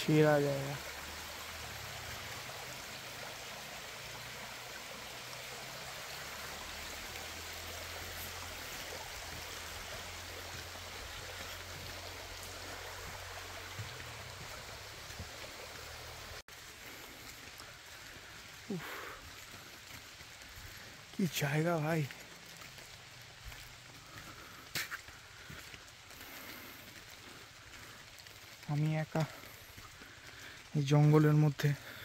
সেরা জায়গা। কি জায়গা ভাই, আমি একা এই জঙ্গলের মধ্যে।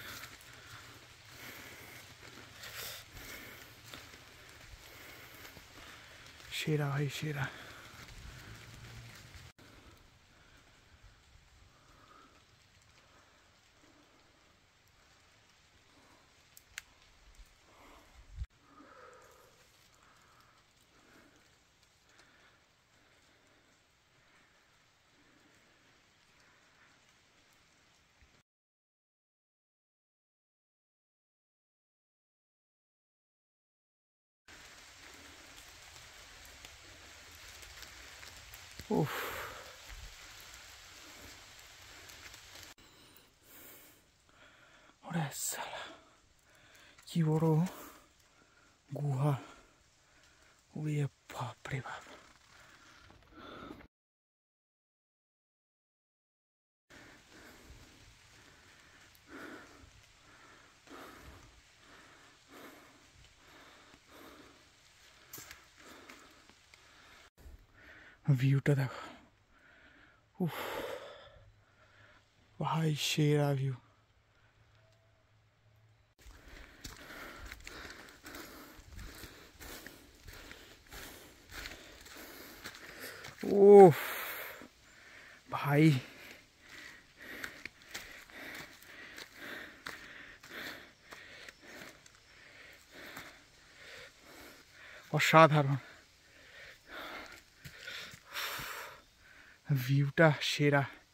সেরা ভাই সেরা। উফ, ওরে সালা কি বড় গুহা, ওরে বাপরে বাপ। ভিউটা দেখো, উফ ভাই সেরা ভিউ। ওফ ভাই অসাধারণ, ভিউটা সেরা।